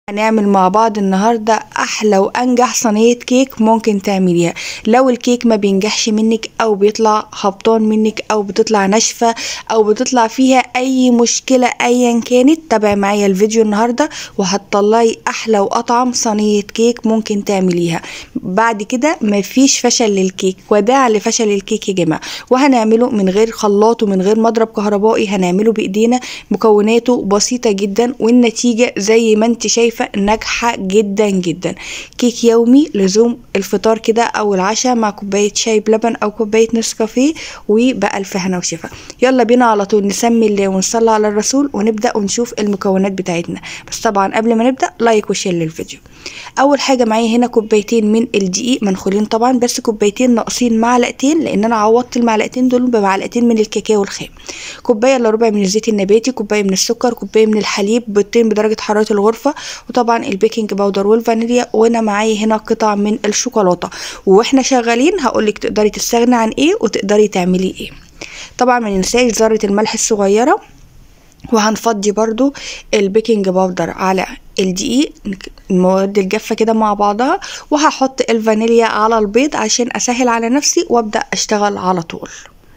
هنعمل مع بعض النهاردة احلى وانجح صينية كيك ممكن تعمليها. لو الكيك ما بينجحش منك او بيطلع هبطان منك او بتطلع ناشفة او بتطلع فيها اي مشكلة ايا كانت، تابعي معايا الفيديو النهاردة وهتطلعي احلى واطعم صينية كيك ممكن تعمليها. بعد كده مفيش فشل للكيك، وداع لفشل الكيك يا جماعة. وهنعمله من غير خلاط ومن غير مضرب كهربائي، هنعمله بايدينا. مكوناته بسيطة جدا والنتيجة زي ما انت شايفة ناجحة جدا جدا. كيك يومي لزوم الفطار كده او العشاء مع كوباية شاي بلبن او كوباية نسكافيه، وبألف هنا وشفا. يلا بينا على طول نسمي الله ونصلي على الرسول ونبدأ ونشوف المكونات بتاعتنا. بس طبعا قبل ما نبدأ لايك وشير للفيديو. اول حاجة معايا هنا كوبايتين من الدقيق منخولين طبعا، بس كوبايتين ناقصين معلقتين لان انا عوضت المعلقتين دول بمعلقتين من الكاكاو الخام. كوباية الا ربع من الزيت النباتي، كوباية من السكر، كوباية من الحليب، بيضتين بدرجة حرارة الغرفة، وطبعا البيكنج باودر والفانيليا. وانا معايا هنا قطع من الشوكولاتة. واحنا شغالين هقولك تقدري تستغني عن ايه وتقدري تعملي ايه. طبعا ما ننساش ذرة الملح الصغيرة. وهنفضي برضو البيكنج باودر على الدقيق، المواد الجافة كده مع بعضها، وهحط الفانيليا على البيض عشان اسهل على نفسي وابدأ اشتغل على طول.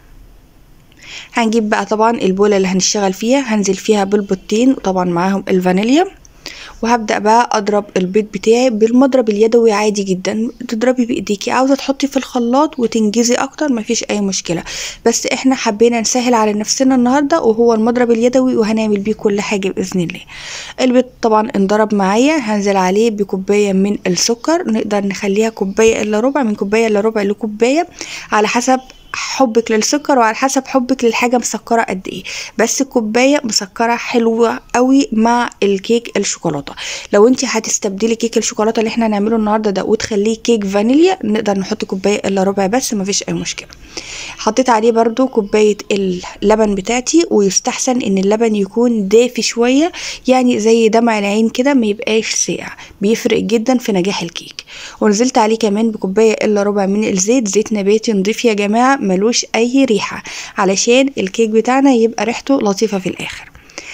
هنجيب بقى طبعا البولة اللي هنشتغل فيها، هنزل فيها بالبيضتين وطبعا معاهم الفانيليا، وهبدأ بقى اضرب البيض بتاعي بالمضرب اليدوي عادي جدا. تضربي بايديكي، عاوزة تحطي في الخلاط وتنجزي اكتر مفيش اي مشكلة، بس احنا حبينا نسهل على نفسنا النهاردة وهو المضرب اليدوي، وهنعمل بيه كل حاجة باذن الله. البيض طبعا انضرب معايا، هنزل عليه بكوباية من السكر، نقدر نخليها كوباية الا ربع، من كوباية الا ربع لكوباية على حسب حبك للسكر وعلى حسب حبك للحاجه مسكره قد ايه. بس كوبايه مسكره حلوه قوي مع الكيك الشوكولاته. لو انت هتستبدلي كيك الشوكولاته اللي احنا هنعمله النهارده ده وتخليه كيك فانيليا، نقدر نحط كوبايه الا ربع بس مفيش اي مشكله. حطيت عليه برضو كوبايه اللبن بتاعتي، ويستحسن ان اللبن يكون دافي شويه، يعني زي دمع العين كده، ما يبقاش ساقع، بيفرق جدا في نجاح الكيك. ونزلت عليه كمان بكوبايه الا ربع من الزيت، زيت نباتي نضيف يا جماعه، ملوش اي ريحة علشان الكيك بتاعنا يبقى ريحته لطيفة في الاخر.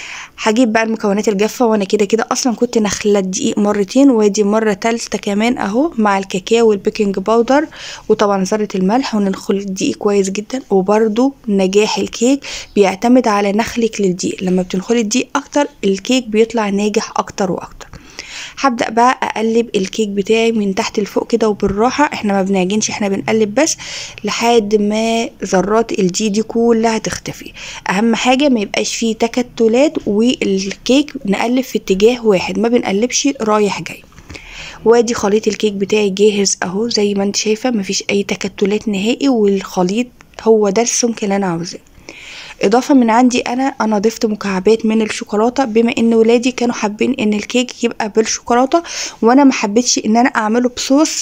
هجيب بقى المكونات الجافة، وانا كده كده اصلا كنت نخلة الدقيق مرتين، وادي مرة تالتة كمان اهو مع الكاكاو والبيكنج باودر وطبعا ذرة الملح، وننخل الدقيق كويس جدا. وبرده نجاح الكيك بيعتمد على نخلك للدقيق، لما بتنخلي الدقيق اكتر الكيك بيطلع ناجح اكتر واكتر. هبدأ بقى اقلب الكيك بتاعي من تحت لفوق كده وبالراحة، احنا ما بنعجنش، احنا بنقلب بس لحد ما ذرات الدقيق دي كلها تختفي. اهم حاجة ما يبقاش فيه تكتلات، والكيك نقلب في اتجاه واحد، ما بنقلبش رايح جاي. وادي خليط الكيك بتاعي جاهز اهو زي ما انت شايفة، مفيش اي تكتلات نهائي، والخليط هو ده السمك اللي انا عاوزاه. اضافه من عندي انا ضفت مكعبات من الشوكولاته، بما ان ولادي كانوا حابين ان الكيك يبقى بالشوكولاته، وانا ما حبيتش ان انا اعمله بصوص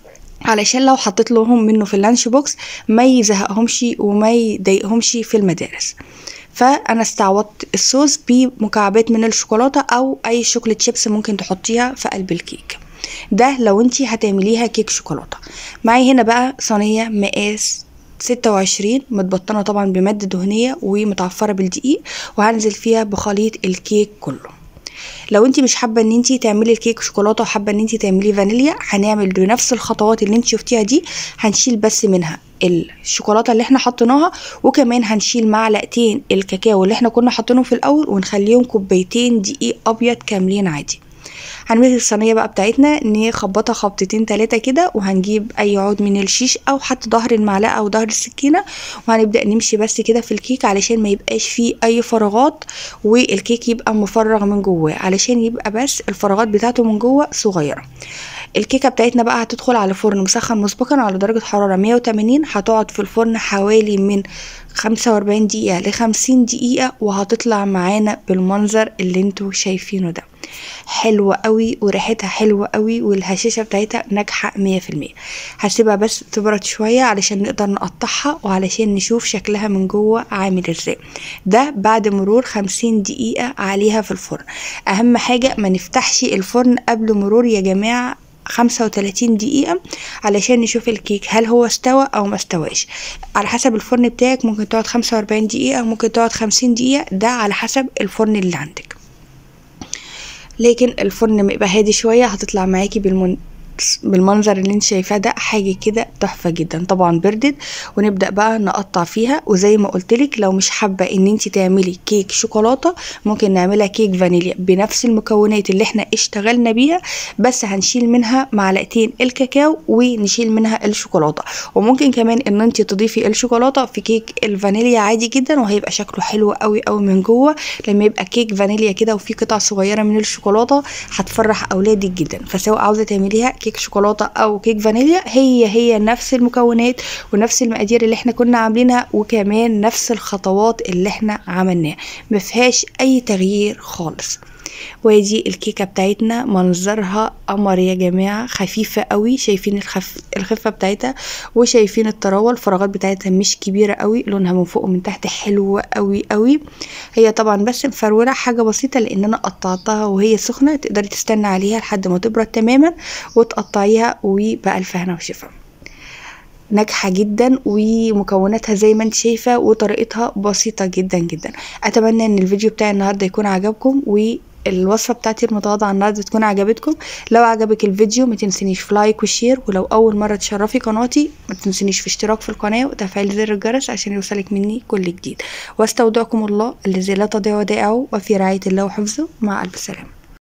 علشان لو حطيت لهم منه في اللانش بوكس ما يزهقهمش وما يضايقهمش في المدارس. فانا استعوضت الصوص بمكعبات من الشوكولاته او اي شوكولات شيبس ممكن تحطيها في قلب الكيك ده لو انتي هتعمليها كيك شوكولاته. معي هنا بقى صينيه مقاس 26 متبطنه طبعا بماده دهنيه ومتعفره بالدقيق، وهنزل فيها بخليط الكيك كله. لو انتي مش حابه ان انتي تعملي الكيك شوكولاته وحابه ان انتي تعمليه فانيليا، هنعمل بنفس الخطوات اللي انتي شفتيها دي، هنشيل بس منها الشوكولاته اللي احنا حطيناها، وكمان هنشيل معلقتين الكاكاو اللي احنا كنا حاطينهم في الاول، ونخليهم كوبايتين دقيق ابيض كاملين عادي. هنمسك الصينيه بقى بتاعتنا نخبطها خبطتين تلاتة كده، وهنجيب اي عود من الشيش او حتى ظهر المعلقه او ظهر السكينه، وهنبدا نمشي بس كده في الكيك علشان ما يبقاش فيه اي فراغات، والكيك يبقى مفرغ من جواه علشان يبقى بس الفراغات بتاعته من جوه صغيره. الكيكه بتاعتنا بقى هتدخل على فرن مسخن مسبقا على درجه حراره 180، هتقعد في الفرن حوالي من 45 دقيقه ل 50 دقيقه، وهتطلع معانا بالمنظر اللي انتوا شايفينه ده. حلوة قوي وريحتها حلوة قوي، والهشاشة بتاعتها ناجحة 100%. هسيبها بس تبرد شوية علشان نقدر نقطعها وعلشان نشوف شكلها من جوه عامل ازاي. ده بعد مرور 50 دقيقة عليها في الفرن. اهم حاجة ما نفتحش الفرن قبل مرور يا جماعة 35 دقيقة علشان نشوف الكيك هل هو استوى او ما استواش. على حسب الفرن بتاعك ممكن تقعد 45 دقيقة، ممكن تقعد 50 دقيقة، ده على حسب الفرن اللي عندك. لكن الفرن ما يبقى هادي شويه هتطلع معاكي بالمنظر اللي انت شايفاه ده، حاجه كده تحفه جدا. طبعا بردت ونبدا بقى نقطع فيها. وزي ما قلتلك لو مش حابه ان انت تعملي كيك شوكولاته ممكن نعملها كيك فانيليا بنفس المكونات اللي احنا اشتغلنا بيها، بس هنشيل منها معلقتين الكاكاو ونشيل منها الشوكولاته. وممكن كمان ان انت تضيفي الشوكولاته في كيك الفانيليا عادي جدا، وهيبقى شكله حلو قوي قوي من جوه لما يبقى كيك فانيليا كده وفي قطع صغيره من الشوكولاته، هتفرح اولادك جدا. فسواء عاوزه تعمليها كيك شوكولاته او كيك فانيليا هي نفس المكونات ونفس المقادير اللي احنا كنا عاملينها، وكمان نفس الخطوات اللي احنا عملناها، مفيهاش اي تغيير خالص. ودي الكيكه بتاعتنا منظرها قمر يا جماعه، خفيفه قوي. شايفين الخفه بتاعتها، وشايفين الطراوه، الفراغات بتاعتها مش كبيره قوي، لونها من فوق ومن تحت حلوه قوي قوي. هي طبعا بس مفروله حاجه بسيطه لان انا قطعتها وهي سخنه، تقدري تستنى عليها لحد ما تبرد تماما وتقطعيها، وبألف هنا وشفا. ناجحه جدا ومكوناتها زي ما انت شايفه وطريقتها بسيطه جدا جدا. اتمنى ان الفيديو بتاعي النهارده يكون عجبكم، والوصفه بتاعتي المتواضعه النهارده تكون عجبتكم. لو عجبك الفيديو ما تنسينيش في لايك وشير، ولو اول مره تشرفي قناتي ما تنسينيش في اشتراك في القناه وتفعيل زر الجرس عشان يوصلك مني كل جديد. واستودعكم الله الذي لا تضيع ودائعه، وفي رعايه الله وحفظه. مع الف سلامه.